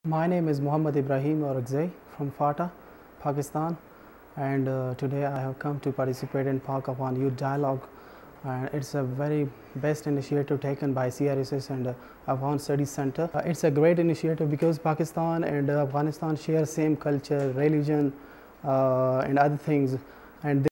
My name is Ibrahim Orakzai from FATA, Pakistan, and today I have come to participate in Pak Afghan Youth Dialogue. And it's a very best initiative taken by CRSS and Afghan Studies Center. It's a great initiative because Pakistan and Afghanistan share same culture, religion, and other things, and